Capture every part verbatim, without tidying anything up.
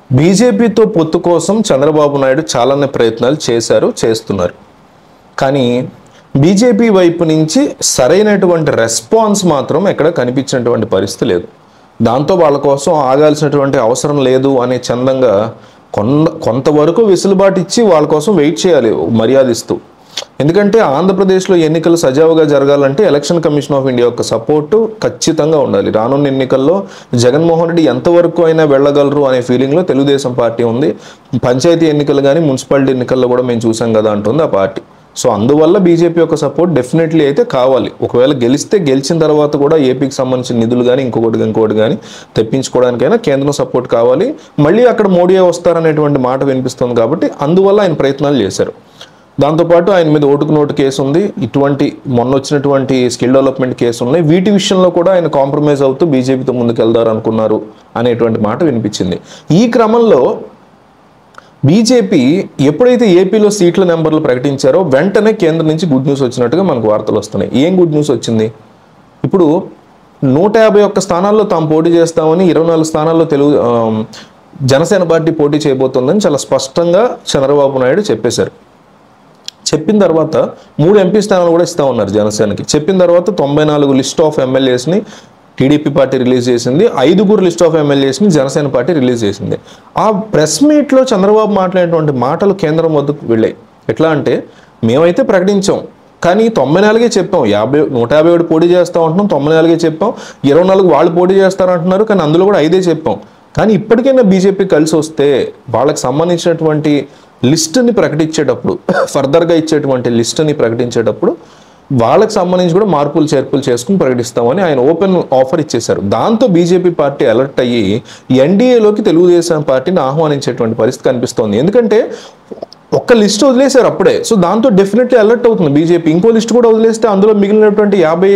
బీజేపీతో పొత్తు కోసం చంద్రబాబు నాయుడు చాలానే ప్రయత్నాలు చేశారు, చేస్తున్నారు. కానీ బీజేపీ వైపు నుంచి సరైనటువంటి రెస్పాన్స్ మాత్రం ఎక్కడ కనిపించినటువంటి పరిస్థితి లేదు. దాంతో వాళ్ళ కోసం ఆగాల్సినటువంటి అవసరం లేదు అనే చందంగా కొంత కొంతవరకు వెసులుబాటు ఇచ్చి వాళ్ళ కోసం వెయిట్ చేయాలి మర్యాదిస్తూ. ఎందుకంటే ఆంధ్రప్రదేశ్లో ఎన్నికలు సజావుగా జరగాలంటే ఎలక్షన్ కమిషన్ ఆఫ్ ఇండియా యొక్క సపోర్టు ఖచ్చితంగా ఉండాలి. రానున్న ఎన్నికల్లో జగన్మోహన్ రెడ్డి ఎంతవరకు అయినా వెళ్ళగలరు అనే ఫీలింగ్లో తెలుగుదేశం పార్టీ ఉంది. పంచాయతీ ఎన్నికలు కానీ మున్సిపాలిటీ ఎన్నికల్లో కూడా మేము చూసాం కదా అంటుంది ఆ పార్టీ. సో అందువల్ల బీజేపీ యొక్క సపోర్ట్ డెఫినెట్లీ అయితే కావాలి. ఒకవేళ గెలిస్తే గెలిచిన తర్వాత కూడా ఏపీకి సంబంధించిన నిధులు కానీ ఇంకొకటి ఇంకొకటి కానీ తెప్పించుకోవడానికైనా కేంద్రం సపోర్ట్ కావాలి. మళ్ళీ అక్కడ మోడీ వస్తారనేటువంటి మాట వినిపిస్తుంది కాబట్టి అందువల్ల ఆయన ప్రయత్నాలు చేశారు. దాంతోపాటు ఆయన మీద ఓటుకు నోటు కేసు ఉంది, ఇటువంటి మొన్న వచ్చినటువంటి స్కిల్ డెవలప్మెంట్ కేసు ఉన్నాయి. వీటి విషయంలో కూడా ఆయన కాంప్రమైజ్ అవుతూ బీజేపీతో ముందుకు వెళ్దారు అనుకున్నారు అనేటువంటి మాట వినిపించింది. ఈ క్రమంలో బీజేపీ ఎప్పుడైతే ఏపీలో సీట్ల నెంబర్లు ప్రకటించారో వెంటనే కేంద్రం నుంచి గుడ్ న్యూస్ వచ్చినట్టుగా మనకు వార్తలు వస్తున్నాయి. ఏం గుడ్ న్యూస్ వచ్చింది? ఇప్పుడు నూట యాభై ఒక్క స్థానాల్లో తాము పోటీ చేస్తామని, ఇరవై నాలుగు స్థానాల్లో తెలుగు జనసేన పార్టీ పోటీ చేయబోతుందని చాలా స్పష్టంగా చంద్రబాబు నాయుడు చెప్పేశారు. చెప్పిన తర్వాత మూడు ఎంపీ స్థానాలు కూడా ఇస్తా ఉన్నారు జనసేనకి. చెప్పిన తర్వాత తొంభై నాలుగు లిస్ట్ ఆఫ్ ఎమ్మెల్యేస్ని టీడీపీ పార్టీ రిలీజ్ చేసింది, ఐదుగురు లిస్ట్ ఆఫ్ ఎమ్మెల్యేస్ని జనసేన పార్టీ రిలీజ్ చేసింది. ఆ ప్రెస్ మీట్లో చంద్రబాబు మాట్లాడేటువంటి మాటలు కేంద్రం వద్దకు వెళ్ళాయి. ఎట్లా అంటే, మేమైతే ప్రకటించాం కానీ తొంభై నాలుగే చెప్పాం, యాభై నూట యాభై ఏడు పోటీ చేస్తా ఉంటున్నాం, తొంభై నాలుగే చెప్పాం, ఇరవై నాలుగు వాళ్ళు పోటీ చేస్తారంటున్నారు కానీ అందులో కూడా ఐదే చెప్పాం. కానీ ఇప్పటికైనా బీజేపీ కలిసి వస్తే వాళ్ళకి సంబంధించినటువంటి లిస్టుని ప్రకటించేటప్పుడు, ఫర్దర్గా ఇచ్చేటువంటి లిస్టుని ప్రకటించేటప్పుడు వాళ్ళకి సంబంధించి కూడా మార్పులు చేర్పులు చేసుకుని ప్రకటిస్తామని ఆయన ఓపెన్ ఆఫర్ ఇచ్చేశారు. దాంతో బీజేపీ పార్టీ అలర్ట్ అయ్యి ఎన్డీఏలోకి తెలుగుదేశం పార్టీని ఆహ్వానించేటువంటి పరిస్థితి కనిపిస్తోంది. ఎందుకంటే ఒక్క లిస్ట్ వదిలేశారు అప్పుడే. సో దాంతో డెఫినెట్లీ అలర్ట్ అవుతుంది బీజేపీ. ఇంకో లిస్ట్ కూడా వదిలేస్తే అందులో మిగిలినటువంటి యాభై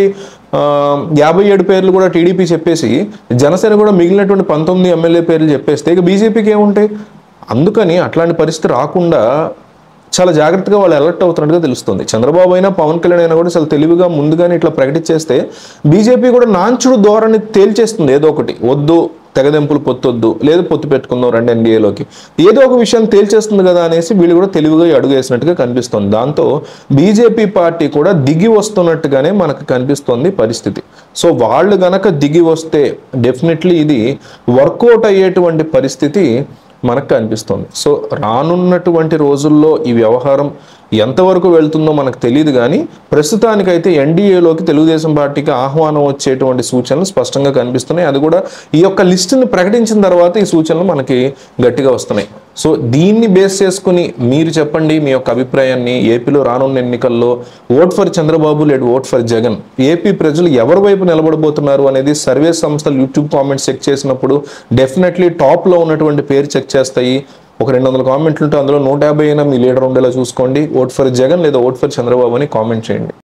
యాభై ఏడు పేర్లు కూడా టీడీపీ చెప్పేసి జనసేన కూడా మిగిలినటువంటి పంతొమ్మిది ఎమ్మెల్యే పేర్లు చెప్పేస్తే ఇక బీజేపీకి ఏముంటాయి? అందుకని అట్లాంటి పరిస్థితి రాకుండా చాలా జాగ్రత్తగా వాళ్ళు అలర్ట్ అవుతున్నట్టుగా తెలుస్తుంది. చంద్రబాబు అయినా పవన్ కళ్యాణ్ అయినా కూడా చాలా తెలివిగా ముందుగానే ఇట్లా ప్రకటించేస్తే బీజేపీ కూడా నాంచుడు ధోరణి తేల్చేస్తుంది. ఏదో ఒకటి వద్దు, తెగదెంపులు పొత్తొద్దు, లేదు పొత్తు పెట్టుకుందాం రెండు ఎన్డీఏలోకి, ఏదో ఒక విషయం తేల్చేస్తుంది కదా అనేసి వీళ్ళు కూడా తెలివిగా అడుగు వేసినట్టుగా కనిపిస్తుంది. దాంతో బీజేపీ పార్టీ కూడా దిగి వస్తున్నట్టుగానే మనకు కనిపిస్తుంది పరిస్థితి. సో వాళ్ళు గనక దిగి వస్తే డెఫినెట్లీ ఇది వర్కౌట్ అయ్యేటువంటి పరిస్థితి మనకు కనిపిస్తుంది. సో రానున్నటువంటి రోజుల్లో ఈ వ్యవహారం ఎంతవరకు వెళ్తుందో మనకు తెలియదు. కానీ ప్రస్తుతానికైతే ఎన్డీఏలోకి తెలుగుదేశం పార్టీకి ఆహ్వానం వచ్చేటువంటి సూచనలు స్పష్టంగా కనిపిస్తున్నాయి. అది కూడా ఈ యొక్క లిస్టుని ప్రకటించిన తర్వాత ఈ సూచనలు మనకి గట్టిగా వస్తున్నాయి. సో దీన్ని బేస్ చేసుకుని మీరు చెప్పండి మీ యొక్క అభిప్రాయాన్ని. ఏపీలో రానున్న ఎన్నికల్లో ఓట్ ఫర్ చంద్రబాబు లేడు ఓట్ ఫర్ జగన్, ఏపీ ప్రజలు ఎవరి వైపు నిలబడబోతున్నారు అనేది సర్వే సంస్థలు యూట్యూబ్ కామెంట్స్ చెక్ చేసినప్పుడు డెఫినెట్లీ టాప్లో ఉన్నటువంటి పేరు చెక్ చేస్తాయి. ఒక రెండు వందల కామెంట్లు ఉంటే అందులో నూట యాభై అయినా మీ లీడర్ ఉండేలా చూసుకోండి. ఓట్ ఫర్ జగన్ లేదా ఓట్ ఫర్ చంద్రబాబు అని కామెంట్ చేయండి.